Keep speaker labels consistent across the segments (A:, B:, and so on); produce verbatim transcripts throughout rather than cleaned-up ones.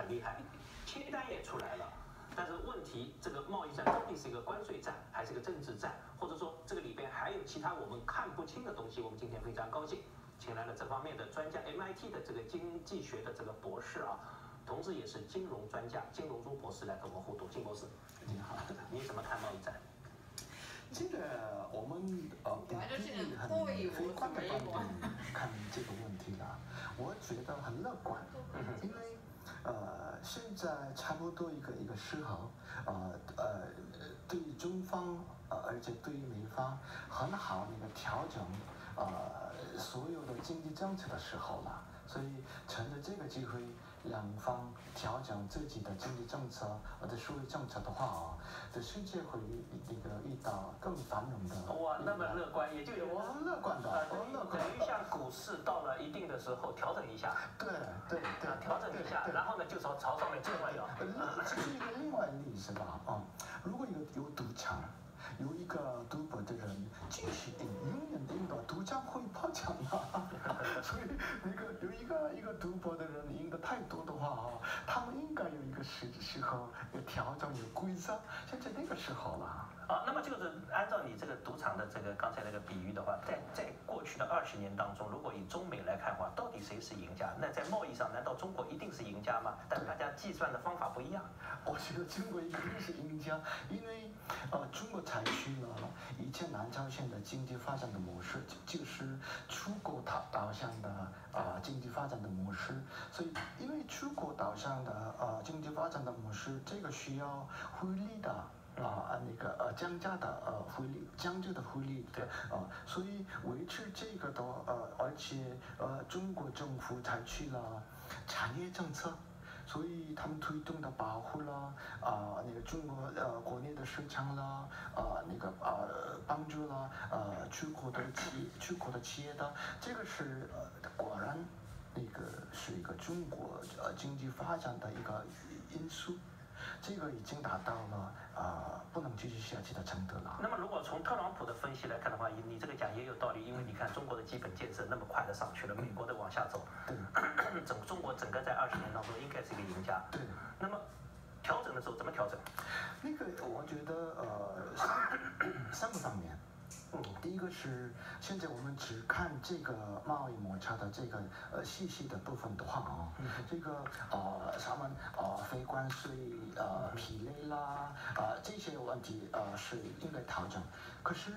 A: 很厉害，清单也出来了。但是问题，这个贸易战到底是一个关税战，还是一个政治战，或者说这个里边还有其他我们看不清的东西？我们今天非常高兴，请来了这方面的专家 ，M I T 的这个经济学的这个博士啊，同时也是金融专家金融中博士来跟我们互动。金博士，你好，你怎么看贸易战？
B: 这个我们呃不必很悲观的观点看这个问题啦，我觉得很乐观，因为呃现在差不多一个一个时候，呃呃对于中方呃而且对于美方很好那个调整呃所有的经济政策的时候了，所以趁着这个机会，两方调整自己的经济政策或者社会政策的话啊，这世界会那个遇到更繁荣的。
A: 哇，那么乐观，也就有
B: 我乐观的，我乐观。
A: 等于像股市到了一定的时候调整一下，
B: 对对对，
A: 调整一下，然后呢就朝朝上面冲了要。
B: 呃，这是一个另外例子吧啊，如果有有赌场。有一个赌博的人继续赢，永远赢到赌场会破产了。所以那个有一个一个赌博的人赢得太多的话啊，他们应该有一个时时候要调整有规则，现在那个时候了。
A: 啊，那么就是按照你这个赌场的这个刚才那个比喻的话，在在过去的二十年当中，如果以中美来看的话，到底谁是赢家？那在贸易上，难道中国一定是赢家吗？但大家计算的方法不一样。
B: 我觉得中国一定是赢家，因为呃，中国采取了以前南朝鲜的经济发展的模式，就是出口导导向的啊、呃、经济发展的模式，所以因为出口导向的呃经济发展的模式，这个需要汇率的。啊、呃，那个呃，降价的呃汇率，降价的汇率，对啊、呃，所以维持这个的呃，而且呃，中国政府采取了产业政策。所以他们推动的保护啦，啊、呃，那个中国呃国内的市场啦，啊、呃，那个呃帮助啦，呃出口的企出口的企业的，这个是呃果然那个是一个中国呃经济发展的一个因素。这个已经达到了呃不能继续下去的程度了。
A: 那么，如果从特朗普的分析来看的话，你这个讲也有道理，因为你看中国的基本建设那么快的上去了，美国的往下走，
B: 对，
A: 整中国整个在二十年当中应该是一个赢家。
B: 对。
A: 那么调整的时候怎么调整？
B: 那个我觉得呃三三个方面。嗯，第一个是现在我们只看这个贸易摩擦的这个呃细细的部分的话啊，嗯、这个呃他们呃非关税呃疲累啦啊、呃、这些问题呃是应该调整，可是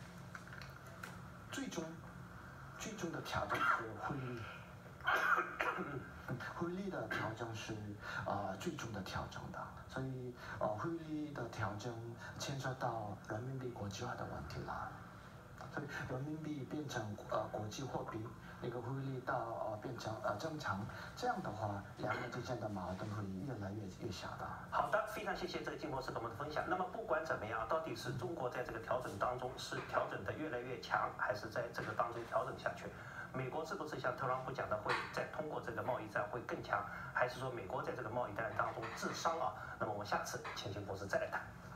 B: 最终最终的调整是汇率。汇率的调整是呃最终的调整的，所以呃汇率的调整牵涉到人民币国际化的问题了。所以人民币变成呃国际货币，那个汇率到呃变成呃正常，这样的话，两个之间的矛盾会越来越越小的。
A: 好的，非常谢谢这个金博士给我们的分享。那么不管怎么样，到底是中国在这个调整当中是调整的越来越强，还是在这个当中调整下去？美国是不是像特朗普讲的，会再通过这个贸易战会更强，还是说美国在这个贸易战当中自伤啊？那么我们下次请金博士再来谈。